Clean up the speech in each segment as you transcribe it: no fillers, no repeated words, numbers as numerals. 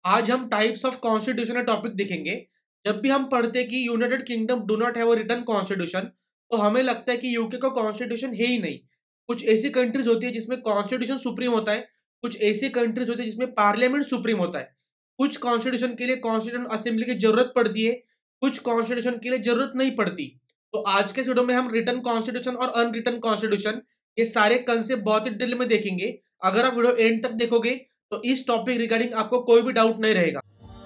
आज हम types of constitution का टॉपिक देखेंगे। जब भी हम पढ़ते हैं कि United Kingdom do not have a written constitution, तो हमें लगता है कि यूके का कॉन्स्टिट्यूशन है ही नहीं। कुछ ऐसी कंट्रीज होती है जिसमें कॉन्स्टिट्यूशन सुप्रीम होता है, कुछ ऐसी कंट्रीज होती है जिसमें पार्लियामेंट सुप्रीम होता है। कुछ कॉन्स्टिट्यूशन के लिए कॉन्स्टिट्यूशन असेंबली की जरूरत पड़ती है, कुछ कॉन्स्टिट्यूशन के लिए जरूरत नहीं पड़ती। तो आज के वीडियो में हम रिटन कॉन्स्टिट्यूशन और अनरिटन कॉन्स्टिट्यूशन ये सारे कंसेप्ट बहुत ही डिटेल में देखेंगे। अगर आप वीडियो एंड तक देखोगे तो इस टॉपिक रिगार्डिंग आपको कोई भी डाउट नहीं रहेगा।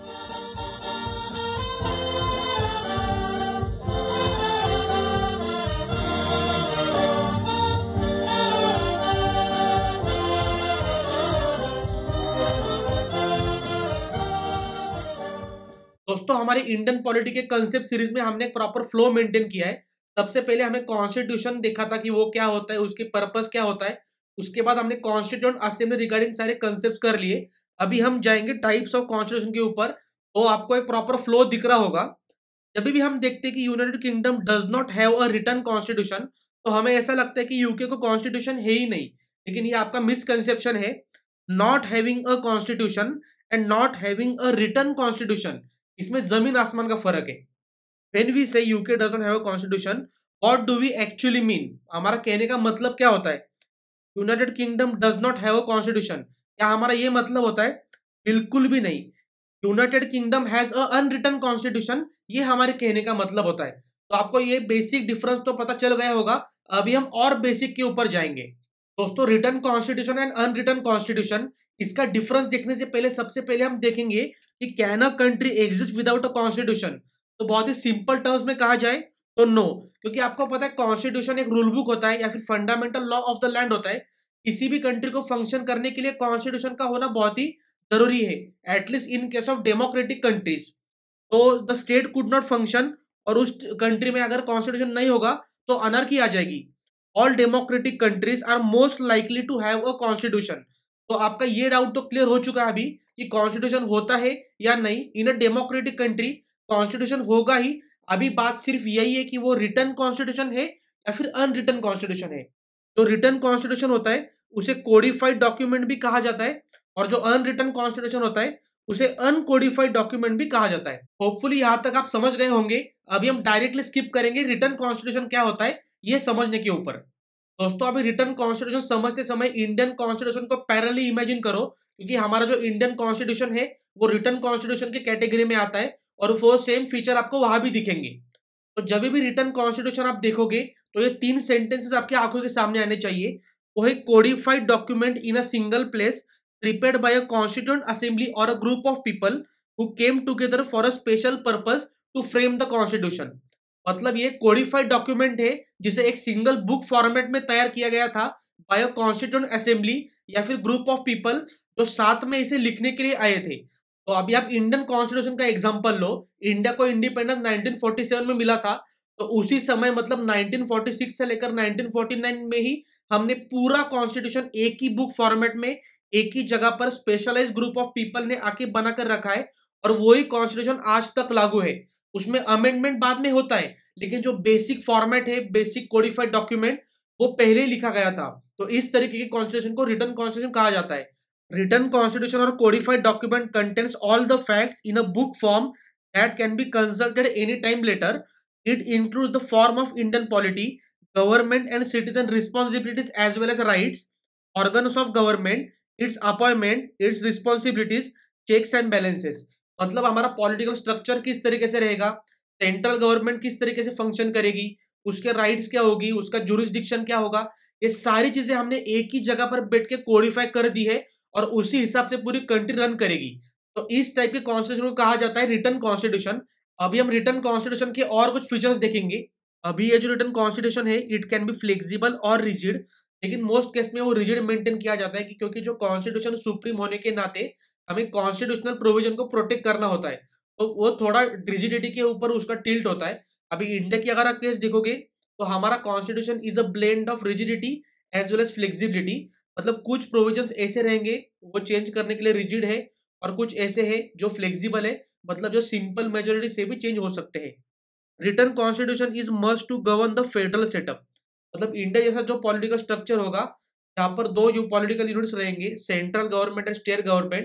दोस्तों, हमारे इंडियन पॉलिटी के कंसेप्ट सीरीज में हमने एक प्रॉपर फ्लो मेंटेन किया है। सबसे पहले हमें कॉन्स्टिट्यूशन देखा था कि वो क्या होता है, उसकी पर्पस क्या होता है। उसके बाद हमने कॉन्स्टिट्यूएंट असेंबली रिगार्डिंग सारे कंसेप्ट कर लिए। अभी हम जाएंगे टाइप्स ऑफ कॉन्स्टिट्यूशन के ऊपर, तो आपको एक प्रॉपर फ्लो दिख रहा होगा। जब भी हम देखते हैं कि United Kingdom does not have a written constitution, तो हमें ऐसा लगता है कि यूके को कॉन्स्टिट्यूशन है ही नहीं। लेकिन ये आपका मिसकंसेप्शन है। Not having a constitution and not having a written constitution, इसमें जमीन आसमान का फर्क है। When we say UK does not have a constitution, what do we actually mean? हमारा कहने का मतलब क्या होता है? United Kingdom does not have a constitution, क्या हमारा ये मतलब होता है? बिल्कुल भी नहीं। United Kingdom has a unwritten constitution, ये हमारे कहने का मतलब होता है। तो आपको ये बेसिक डिफरेंस तो पता चल गया होगा। अभी हम और बेसिक के ऊपर जाएंगे। दोस्तों, written constitution and unwritten constitution, इसका डिफरेंस देखने से पहले सबसे पहले हम देखेंगे कि can a country exist without a constitution. तो बहुत ही सिंपल टर्म्स में कहा जाए तो नो, क्योंकि आपको पता है कॉन्स्टिट्यूशन एक रूल बुक होता है या फिर fundamental law of the land होता है। किसी भी कंट्री को फंक्शन करने के लिए कॉन्स्टिट्यूशन का होना बहुत ही जरूरी है, at least in case of democratic countries. तो the state could not function, और उस कंट्री में अगर कॉन्स्टिट्यूशन नहीं होगा तो अनर्की आ जाएगी। All democratic countries are most likely to have a constitution. तो आपका ये डाउट तो क्लियर हो चुका है अभी कि कॉन्स्टिट्यूशन होता है या नहीं। In a democratic country constitution होगा ही। अभी बात सिर्फ यही है कि वो रिटन कॉन्स्टिट्यूशन है या फिर अनरिटन कॉन्स्टिट्यूशन है। जो रिटन कॉन्स्टिट्यूशन होता है उसे कोडिफाइड डॉक्यूमेंट भी कहा जाता है, और जो अनरिटन कॉन्स्टिट्यूशन होता है उसे अनकोडिफाइड डॉक्यूमेंट भी कहा जाता है। होपफुली यहां तक आप समझ गए होंगे। अभी हम डायरेक्टली स्किप करेंगे रिटन कॉन्स्टिट्यूशन क्या होता है ये समझने के ऊपर। दोस्तों, अभी रिटन कॉन्स्टिट्यूशन समझते समय इंडियन कॉन्स्टिट्यूशन को पैरेलली इमेजिन करो, क्योंकि हमारा जो इंडियन कॉन्स्टिट्यूशन है वो रिटन कॉन्स्टिट्यूशन की कैटेगरी में आता है, और वो सेम फीचर आपको वहां भी दिखेंगे। तो जब भी रिटन कॉन्स्टिट्यूशन आप देखोगे तो ये 3 सेंटेंसेस आपकी आंखों के सामने आने चाहिए। वो है codified document in a single place prepared by a constituent assembly or a group of people who came together for a special purpose to frame the constitution। मतलब ये कोडिफाइड डॉक्यूमेंट है जिसे एक सिंगल बुक फॉर्मेट में तैयार किया गया था बाय अ कॉन्स्टिट्यूएंट असेंबली या फिर ग्रुप ऑफ पीपल जो साथ में इसे लिखने के लिए आए थे। तो अभी आप इंडियन कॉन्स्टिट्यूशन का एग्जांपल लो। इंडिया को इंडिपेंडेंस 1947 में मिला था, तो उसी समय मतलब 1946 से लेकर 1949 में ही हमने पूरा कॉन्स्टिट्यूशन एक ही बुक फॉर्मेट में एक ही जगह पर स्पेशलाइज ग्रुप ऑफ पीपल ने आके बनाकर रखा है, और वही कॉन्स्टिट्यूशन आज तक लागू है। उसमें अमेंडमेंट बाद में होता है, लेकिन जो बेसिक फॉर्मेट है, बेसिक कोडिफाइड डॉक्यूमेंट, वो पहले ही लिखा गया था। तो इस तरीके के कॉन्स्टिट्यूशन को रिटन कॉन्स्टिट्यूशन कहा जाता है। रिटन कॉन्स्टिट्यूशन और codified document contains all the facts in a book form that can be consulted any time later. It includes the form of Indian polity, government and citizen responsibilities as well as rights, organs of government, its appointment, its responsibilities, checks and balances. मतलब हमारा political structure किस तरीके से रहेगा, central government किस तरीके से function करेगी, उसके राइट्स क्या होगी, उसका जुरिस्डिक्शन क्या होगा, ये सारी चीजें हमने एक ही जगह पर बैठ के कोडिफाई कर दी है, और उसी हिसाब से पूरी कंट्री रन करेगी। तो इस टाइप के कॉन्स्टिट्यूशन को कहा जाता है रिटन कॉन्स्टिट्यूशन। अभी हम रिटन कॉन्स्टिट्यूशन के और कुछ फीचर्स देखेंगे। अभी ये जो रिटन कॉन्स्टिट्यूशन है इट कैन बी फ्लेक्सिबल और रिजिड, लेकिन मोस्ट केस में वो रिजिड मेंटेन किया जाता है क्योंकि जो कॉन्स्टिट्यूशन सुप्रीम होने के नाते हमें कॉन्स्टिट्यूशनल प्रोविजन को प्रोटेक्ट करना होता है। तो वो थोड़ा रिजिडिटी के ऊपर उसका टिल्ट होता है। अभी इंडिया की अगर आप केस देखोगे तो हमारा constitution is a blend of rigidity as well as flexibility. मतलब कुछ प्रोविजंस ऐसे रहेंगे वो चेंज करने के लिए रिजिड है, और कुछ ऐसे है जो फ्लेक्सिबल है, मतलब जो सिंपल मेजोरिटी से भी चेंज हो सकते हैं। Written constitution is must to govern the federal setup. मतलब इंडिया जैसा जो पॉलिटिकल स्ट्रक्चर होगा, जहां पर दो पॉलिटिकल यूनिट्स रहेंगे, central government and state government,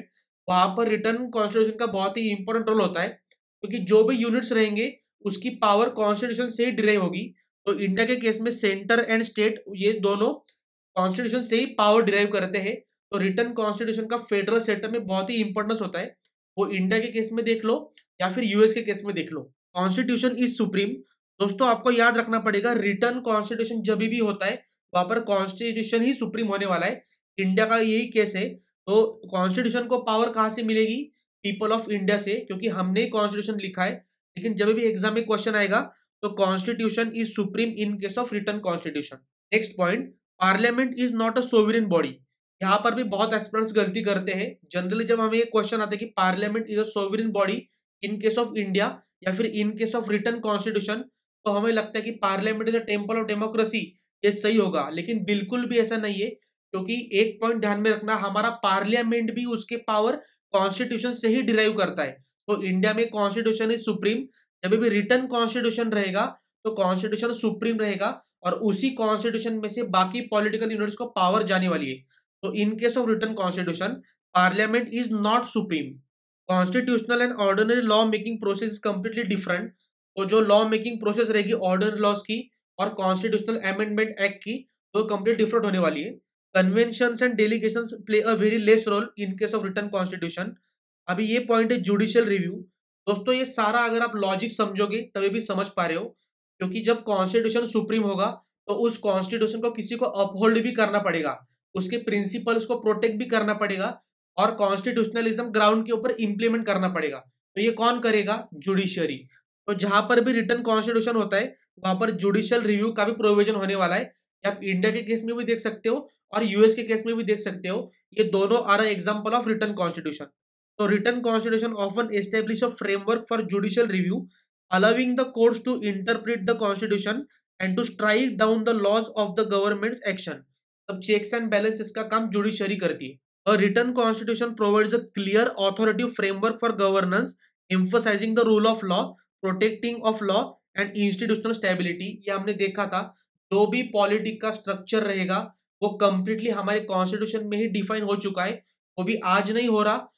वहां पर रिटर्न कॉन्स्टिट्यूशन का बहुत ही इंपॉर्टेंट रोल होता है, क्योंकि जो भी यूनिट्स रहेंगे उसकी पावर कॉन्स्टिट्यूशन से ही डिराइव होगी। तो इंडिया के केस में सेंटर एंड स्टेट ये दोनों कॉन्स्टिट्यूशन से ही पावर डिराइव करते हैं। तो रिटर्न कॉन्स्टिट्यूशन का फेडरल सेटअप में बहुत ही इंपॉर्टेंस होता है। वो इंडिया के केस में देख लो या फिर यूएस के केस में देख लो। Constitution is supreme. दोस्तों आपको याद रखना पड़ेगा, रिटर्न कॉन्स्टिट्यूशन जब भी होता है वहां पर कॉन्स्टिट्यूशन ही सुप्रीम होने वाला है। इंडिया का यही केस है। तो कॉन्स्टिट्यूशन को पावर कहां से मिलेगी? पीपल ऑफ इंडिया से, क्योंकि हमने कॉन्स्टिट्यूशन लिखा है। लेकिन जब भी एग्जाम में क्वेश्चन आएगा तो constitution is supreme in case of written constitution. Next point, parliament is not a sovereign body. यहाँ पर भी बहुत एस्पिरेंट्स गलती करते हैं। जनरली जब हमें एक क्वेश्चन आता है कि parliament is a sovereign body in case of India या फिर in case of written constitution, तो हमें लगता है कि parliament is a temple of democracy, ये सही होगा। लेकिन बिल्कुल भी ऐसा नहीं है, क्योंकि एक पॉइंट ध्यान में रखना, हमारा पार्लियामेंट भी उसके पावर कॉन्स्टिट्यूशन से ही डिराइव करता है। तो इंडिया में कॉन्स्टिट्यूशन इज सुप्रीम। जब भी रिटर्न कॉन्स्टिट्यूशन रहेगा तो कॉन्स्टिट्यूशन सुप्रीम रहेगा, और उसी कॉन्स्टिट्यूशन में से बाकी पॉलिटिकल यूनिट्स को पावर जाने वाली है। तो in case of written constitution, parliament is not supreme. Constitutional and ordinary law making process is completely different. तो जो लॉ मेकिंग प्रोसेस रहेगी ऑर्डिनरी लॉज की और कॉन्स्टिट्यूशनल अमेंडमेंट एक्ट की, तो कंप्लीट डिफरेंट होने वाली है। Conventions and delegations play a very less role in case of written constitution. अभी ये पॉइंट है जुडिशियल रिव्यू। दोस्तों ये सारा अगर आप लॉजिक समझोगे तभी भी समझ पा रहे हो, क्योंकि जब कॉन्स्टिट्यूशन सुप्रीम होगा तो उस कॉन्स्टिट्यूशन को किसी को अपहोल्ड भी करना पड़ेगा, उसके प्रिंसिपल्स को प्रोटेक्ट भी करना पड़ेगा, और कॉन्स्टिट्यूशनलिज्म ग्राउंड के ऊपर इंप्लीमेंट करना पड़ेगा। तो ये कौन करेगा? जुडिशियरी। तो जहां पर भी रिटर्न कॉन्स्टिट्यूशन होता है वहां पर जुडिशियल रिव्यू का भी प्रोविजन होने वाला है। आप इंडिया के केस में भी देख सकते हो और यूएस के केस में भी देख सकते हो। ये दोनों are example of written constitution. तो written constitution often establish a framework for judicial review, allowing the courts to interpret the constitution and to strike down the laws of the government's action। अब checks and balances का काम judiciary करती है। A written constitution provides a clear authoritative framework for governance, emphasizing the rule of law, protecting of law and institutional stability। ये हमने देखा था, जो भी पॉलिटिक का स्ट्रक्चर रहेगा वो कंप्लीटली हमारे कॉन्स्टिट्यूशन में ही डिफाइन हो चुका है। वो भी आज नहीं हो रहा,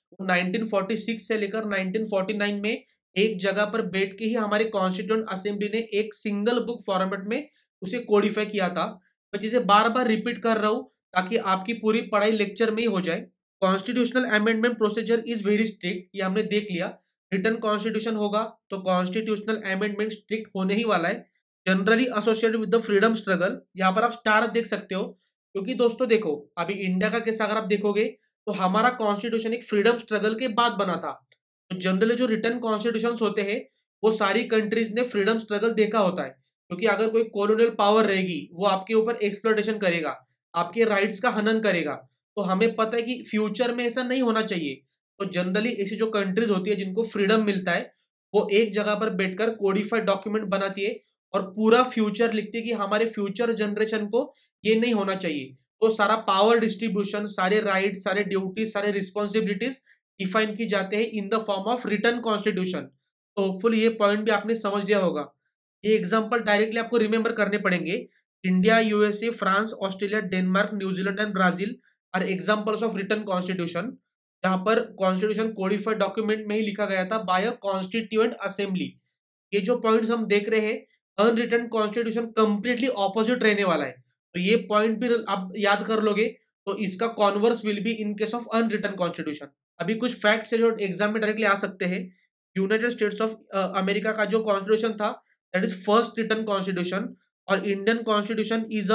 1946 से लेकर 1949 में एक जगह पर बैठ के ही हमारे कॉन्स्टिट्यूएंट असेंबली ने एक सिंगल बुक फॉर्मेट में उसे कोडिफाई किया था। मैं जिसे बार बार रिपीट कर रहा हूं ताकि आपकी पूरी पढ़ाई लेक्चर में ही हो जाए। Constitutional amendment procedure is very strict, ये हमने देख लिया। रिटर्न कॉन्स्टिट्यूशन होगा तो कॉन्स्टिट्यूशनल अमेंडमेंट स्ट्रिक्ट होने ही वाला है। Generally associated with the freedom struggle, यहाँ पर आप स्टार देख सकते हो, क्योंकि दोस्तों देखो अभी इंडिया का केस अगर आप देखोगे तो हमारा कॉन्स्टिट्यूशन एक फ्रीडम स्ट्रगल के बाद बना था। तो जनरली जो रिटर्न कॉन्स्टिट्यूशन होते हैं वो सारी कंट्रीज ने फ्रीडम स्ट्रगल देखा होता है, क्योंकि अगर कोई कॉलोनियल पावर रहेगी वो आपके ऊपर एक्सप्लॉयटेशन करेगा, आपके राइट्स का हनन करेगा। तो हमें पता है कि फ्यूचर में ऐसा नहीं होना चाहिए। तो जनरली ऐसी जो कंट्रीज होती है जिनको फ्रीडम मिलता है वो एक जगह पर बैठकर कोडिफाइड डॉक्यूमेंट बनाती है और पूरा फ्यूचर लिखती है कि हमारे फ्यूचर जनरेशन को ये नहीं होना चाहिए। तो सारा पावर डिस्ट्रीब्यूशन, सारे राइट, सारे ड्यूटीज, सारे रिस्पॉन्सिबिलिटीज डिफाइन की जाते हैं in the form of written constitution. तो होपफुली ये पॉइंट भी आपने समझ लिया होगा। ये एग्जांपल डायरेक्टली आपको रिमेंबर करने पड़ेंगे। India, USA, France, Australia, Denmark, New Zealand and Brazil are examples of written constitution, जहां पर कॉन्स्टिट्यूशन कोडिफाइड डॉक्यूमेंट में ही लिखा गया था बाय अ कॉन्स्टिट्यूएंट असेंबली। ये जो पॉइंट्स हम देख रहे हैं, अनरिटन कॉन्स्टिट्यूशन कंप्लीटली ऑपोजिट रहने वाला है। तो ये पॉइंट भी आप याद कर लोगे तो इसका converse will be in case of unwritten constitution. अभी कुछ फैक्ट्स है जो एग्जाम में डायरेक्टली आ सकते हैं। यूनाइटेड स्टेट्स ऑफ अमेरिका का जो कॉन्स्टिट्यूशन था that is first written constitution, और Indian constitution is a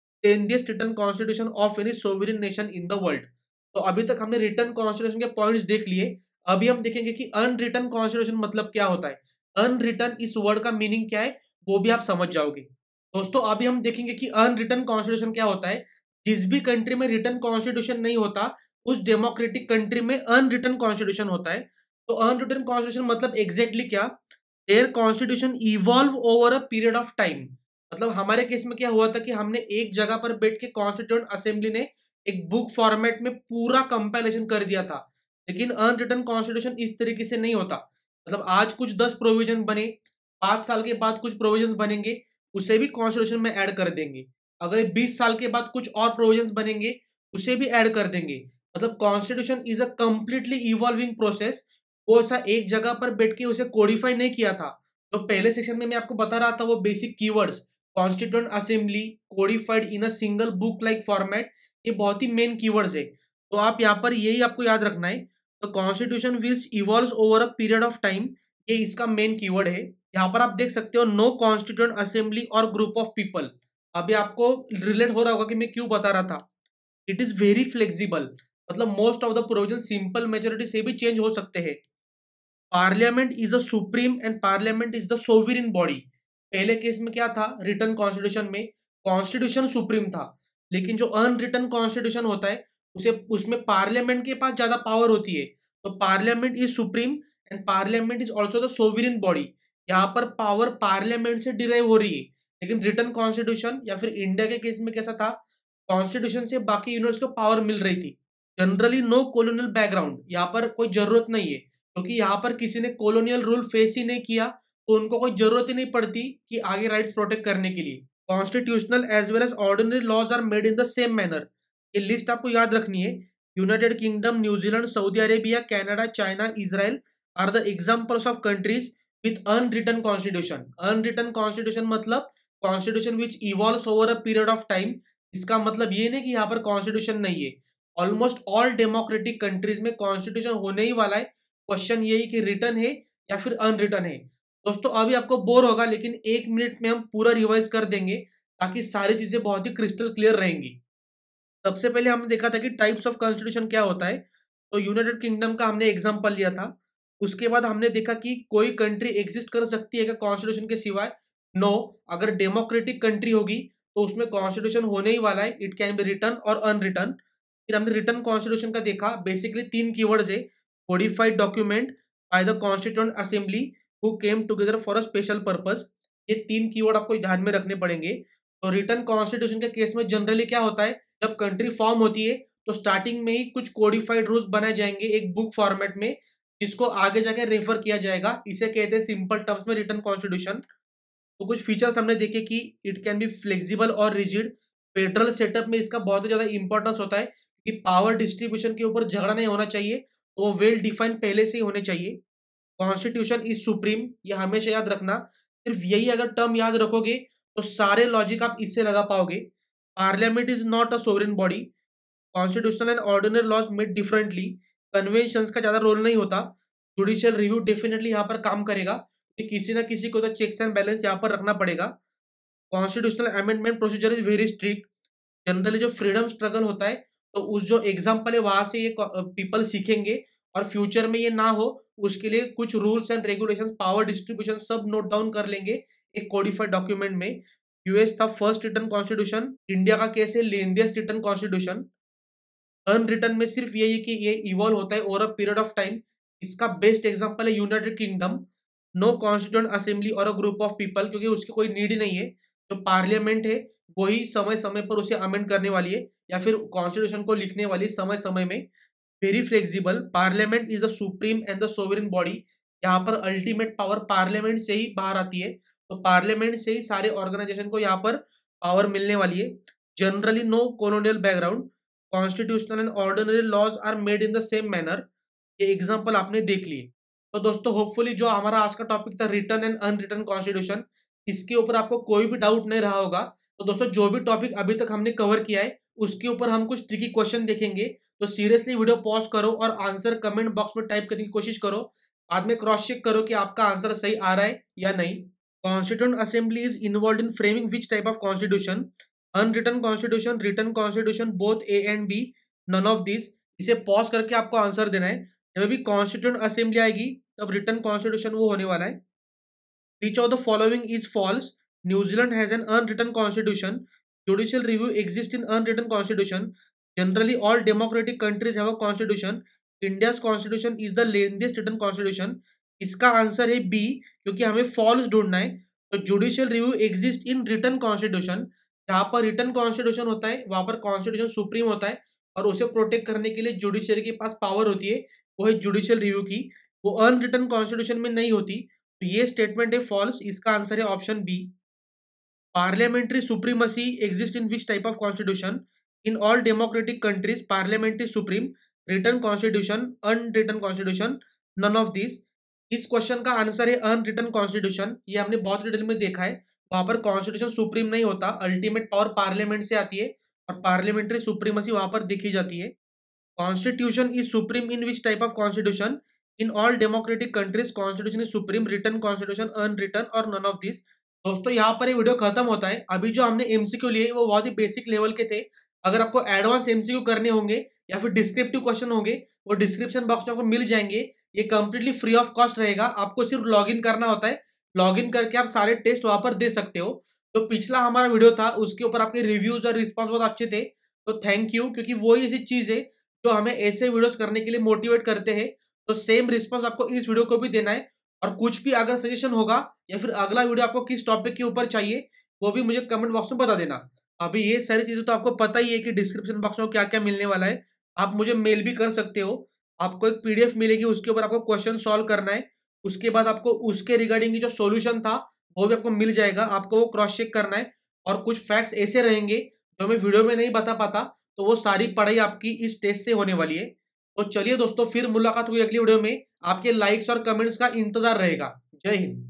10th written constitution of any sovereign nation in the world. तो अभी तक हमने रिटन कॉन्स्टिट्यूशन के पॉइंट्स देख लिए। अभी हम देखेंगे कि अनरिटन कॉन्स्टिट्यूशन मतलब क्या होता है। अनरिटन इस वर्ड का मीनिंग क्या है वो भी आप समझ जाओगे। दोस्तों अभी हम देखेंगे कि अनरिटन कॉन्स्टिट्यूशन क्या होता है। जिस भी कंट्री में रिटन कॉन्स्टिट्यूशन नहीं होता उस डेमोक्रेटिक कंट्री में अनरिटन कॉन्स्टिट्यूशन होता है। तो अनरिटन कॉन्स्टिट्यूशन मतलब एग्जैक्टली क्या, their constitution evolve over a period of time. मतलब हमारे केस में क्या हुआ था कि हमने एक जगह पर बैठ के कॉन्स्टिट्यूएंट असेंबली ने एक बुक फॉर्मेट में पूरा कंपाइलेशन कर दिया था। लेकिन अनरिटन कॉन्स्टिट्यूशन इस तरीके से नहीं होता। मतलब आज कुछ 10 प्रोविजन बने, 5 साल के बाद कुछ प्रोविजन बनेंगे, उसे भी कॉन्स्टिट्यूशन में ऐड कर देंगे। अगर 20 साल के बाद कुछ और प्रोविजन बनेंगे उसे भी ऐड कर देंगे। मतलब constitution is a completely evolving process. वो ऐसा एक जगह पर बैठ के उसे कोडिफाई नहीं किया था। तो पहले सेक्शन में मैं आपको बता रहा था वो basic keywords, constituent assembly, codified in a single book like format, ये बहुत ही मेन कीवर्ड्स है। तो आप यहाँ पर यही आपको याद रखना है। तो constitution which evolves over a period of time, ये इसका मेन कीवर्ड है। यहाँ पर आप देख सकते हो नो कॉन्स्टिट्यूएंट असेंबली और ग्रुप ऑफ पीपल। अभी आपको रिलेट हो रहा होगा कि मैं क्यों बता रहा था। इट इज वेरी फ्लेक्सिबल, मतलब most of the provision simple majority से भी चेंज हो सकते हैं। Parliament is a supreme and parliament is the sovereign body. पहले केस में क्या था, रिटन कॉन्स्टिट्यूशन में कॉन्स्टिट्यूशन सुप्रीम था, लेकिन जो अनरिटन कॉन्स्टिट्यूशन होता है उसे उसमें पार्लियामेंट के पास ज्यादा पावर होती है। तो parliament is supreme and parliament is also the sovereign body. यहाँ पर पावर पार्लियामेंट से डिराइव हो रही है। लेकिन रिटन कॉन्स्टिट्यूशन या फिर इंडिया के केस में कैसा था, कॉन्स्टिट्यूशन से बाकी यूनिट्स को पावर मिल रही थी। जनरली नो कॉलोनियल बैकग्राउंड, यहाँ पर कोई जरूरत नहीं है, क्योंकि यहाँ पर किसी ने कॉलोनियल रूल फेस ही नहीं किया, तो उनको कोई जरूरत ही नहीं पड़ती कि आगे राइट्स प्रोटेक्ट करने के लिए। Constitutional as well as ordinary laws are made in the same manner. ये लिस्ट आपको याद रखनी है। United Kingdom, New Zealand, Saudi Arabia, Canada, China, Israel are the examples of countries with unwritten constitution. Unwritten constitution मतलब constitution which evolves over a period of time. इसका मतलब ये नहीं कि यहाँ पर कॉन्स्टिट्यूशन नहीं है। ऑलमोस्ट ऑल डेमोक्रेटिक कंट्रीज में कॉन्स्टिट्यूशन होने ही वाला है। क्वेश्चन यही कि रिटन है या फिर अनरिटन है। दोस्तों अभी आपको बोर होगा, लेकिन 1 मिनट में हम पूरा रिवाइज कर देंगे ताकि सारी चीजें बहुत ही क्रिस्टल क्लियर रहेंगी। सबसे पहले हमने देखा था कि टाइप्स ऑफ कॉन्स्टिट्यूशन क्या होता है। तो यूनाइटेड किंगडम का हमने एग्जांपल लिया था। उसके बाद हमने देखा कि कोई कंट्री एग्जिस्ट कर सकती है क्या कॉन्स्टिट्यूशन के सिवाय। नो, अगर डेमोक्रेटिक कंट्री होगी तो उसमें कॉन्स्टिट्यूशन होने ही वाला है। इट कैन बी रिटन और अनरिटन। फिर हमने रिटन कॉन्स्टिट्यूशन का देखा, बेसिकली 3 कीवर्ड्स है, codified document by the constituent assembly who came together for a special purpose. ये 3 कीवर्ड आपको ध्यान में रखने पड़ेंगे। तो रिटन कॉन्स्टिट्यूशन के केस में जनरली क्या होता है, जब कंट्री फॉर्म होती है तो स्टार्टिंग में ही कुछ कोडिफाइड रूल्स बनाए जाएंगे एक बुक फॉर्मेट में, जिसको आगे जाके रेफर किया जाएगा। इसे कहते हैं सिंपल टर्म्स में रिटन कॉन्स्टिट्यूशन। तो कुछ फीचर्स हमने देखे कि इट कैन बी फ्लेक्सिबल और रिजिड। फेडरल सेटअप में इसका बहुत ही ज्यादा इंपॉर्टेंस होता है कि पावर डिस्ट्रीब्यूशन के ऊपर झगड़ा नहीं होना चाहिए, तो वो वेल डिफाइंड पहले से ही होने चाहिए। कॉन्स्टिट्यूशन इज सुप्रीम, ये हमेशा याद रखना। सिर्फ यही अगर टर्म याद रखोगे तो सारे लॉजिक आप इससे लगा पाओगे। Parliament is not a sovereign body. Constitutional and ordinary laws made differently. Conventions का ज्यादा रोल नहीं होता। जुडिशियल रिव्यू डेफिनेटली यहाँ पर काम करेगा कि किसी ना किसी को तो चेक्स एंड बैलेंस यहाँ पर रखना पड़ेगा। Constitutional amendment procedure is very strict. Generally जो फ्रीडम स्ट्रगल होता है, तो उस जो एग्जाम्पल है वहां से ये पीपल सीखेंगे, और फ्यूचर में ये ना हो उसके लिए कुछ rules and regulations, power distribution सब नोट डाउन कर लेंगे एक कोडिफाइड डॉक्यूमेंट में। यूएस था फर्स्ट रिटन कॉन्स्टिट्यूशन। इंडिया का केस है लेंदियस्ट रिटन कॉन्स्टिट्यूशन। अनरिटन में सिर्फ यही है कि ये इवॉल्व होता है over a period of time. इसका बेस्ट एग्जांपल है United Kingdom. No constituent assembly और अ ग्रुप ऑफ पीपल, क्योंकि उसकी कोई नीड ही नहीं है। जो पार्लियामेंट है वही समय समय पर उसे अमेंड करने वाली है या फिर कॉन्स्टिट्यूशन को लिखने वाली है समय समय में। Very flexible, parliament is the supreme and the sovereign body. यहाँ पर अल्टीमेट पावर पार्लियामेंट से ही बाहर आती है। तो पार्लियामेंट से ही सारे ऑर्गेनाइजेशन को यहाँ पर पावर मिलने वाली है। Generally no colonial background. Constitutional and ordinary laws are made in the same manner. ये एग्जांपल आपने देख लिए। तो दोस्तों होपफुली जो हमारा आज का टॉपिक था रिटन एंड अनरिटन कॉन्स्टिट्यूशन, इसके ऊपर आपको कोई भी डाउट नहीं रहा होगा। तो दोस्तों जो भी टॉपिक अभी तक हमने कवर किया है उसके ऊपर हम कुछ ट्रिकी क्वेश्चन देखेंगे। तो सीरियसली वीडियो पॉज करो और आंसर कमेंट बॉक्स में टाइप करने की कोशिश करो। बाद में क्रॉस चेक करो कि आपका आंसर सही आ रहा है या नहीं। Constituent assembly is involve in framing which type of constitution. Unwritten constitution, written constitution, both A and B, none of this. इसे पॉज करके आपको आंसर देना है। जब भी कॉन्स्टिट्यूएंट असेंबली आएगी तब रिटन कॉन्स्टिट्यूशन वो होने वाला है। Which of the following is false? New Zealand has an unwritten constitution. Judicial review exists in unwritten constitution. Generally, all democratic countries have a constitution. India's constitution is the lengthiest written constitution. इसका answer है B, क्योंकि हमें false ढूंढना है। तो judicial review exist in written constitution. जहां पर written constitution होता है वहां पर कॉन्स्टिट्यूशन सुप्रीम होता है, और उसे प्रोटेक्ट करने के लिए जुडिशियरी के पास पावर होती है, वो है जुडिशियल रिव्यू की। वो अनरिटन कॉन्स्टिट्यूशन में नहीं होती। तो ये स्टेटमेंट है फॉल्स। इसका आंसर है option B. Parliamentary supremacy exist in which type of constitution. In all democratic countries parliamentary supreme written constitution unwritten constitution none of this. इस क्वेश्चन का आंसर है अनरिटन कॉन्स्टिट्यूशन। ये हमने बहुत डिटेल में देखा है, वहां पर कॉन्स्टिट्यूशन सुप्रीम नहीं होता, अल्टीमेट पावर पार्लियामेंट से आती है और पार्लियामेंट्री सुप्रीमेसी वहां पर देखी जाती है। Constitution is supreme in which type of constitution? In all democratic countries, constitution is supreme, written constitution, unwritten or none of these। दोस्तों यहाँ पर ये वीडियो खत्म होता है। अभी जो हमने एमसीक्यू लिए वो बहुत ही बेसिक लेवल के थे। अगर आपको एडवांस एमसीक्यू करने होंगे या फिर डिस्क्रिप्टिव क्वेश्चन होंगे, वो डिस्क्रिप्शन बॉक्स में आपको मिल जाएंगे। ये कंप्लीटली फ्री ऑफ कॉस्ट रहेगा, आपको सिर्फ लॉगिन करना होता है। लॉगिन करके आप सारे टेस्ट वहां पर दे सकते हो। तो पिछला हमारा वीडियो था, उसके ऊपर आपके रिव्यूज और रिस्पॉन्स बहुत अच्छे थे, तो थैंक यू, क्योंकि वो ऐसी चीज है जो हमें ऐसे वीडियोस करने के लिए मोटिवेट करते हैं। तो सेम रिस्पांस आपको इस वीडियो को भी देना है, और कुछ भी अगर सजेशन होगा या फिर अगला वीडियो आपको किस टॉपिक के ऊपर चाहिए वो भी मुझे कमेंट बॉक्स में बता देना। अभी ये सारी चीजें तो आपको पता ही है कि डिस्क्रिप्शन बॉक्स में क्या क्या मिलने वाला है। आप मुझे मेल भी कर सकते हो, आपको एक पीडीएफ मिलेगी, उसके ऊपर आपको क्वेश्चन सॉल्व करना है। उसके बाद आपको उसके रिगार्डिंग जो सोल्यूशन था वो भी आपको मिल जाएगा, आपको वो क्रॉस चेक करना है। और कुछ फैक्ट्स ऐसे रहेंगे जो मैं वीडियो में नहीं बता पाता, तो वो सारी पढ़ाई आपकी इस टेस्ट से होने वाली है। तो चलिए दोस्तों, फिर मुलाकात हुई अगली वीडियो में। आपके लाइक्स और कमेंट्स का इंतजार रहेगा। जय हिंद।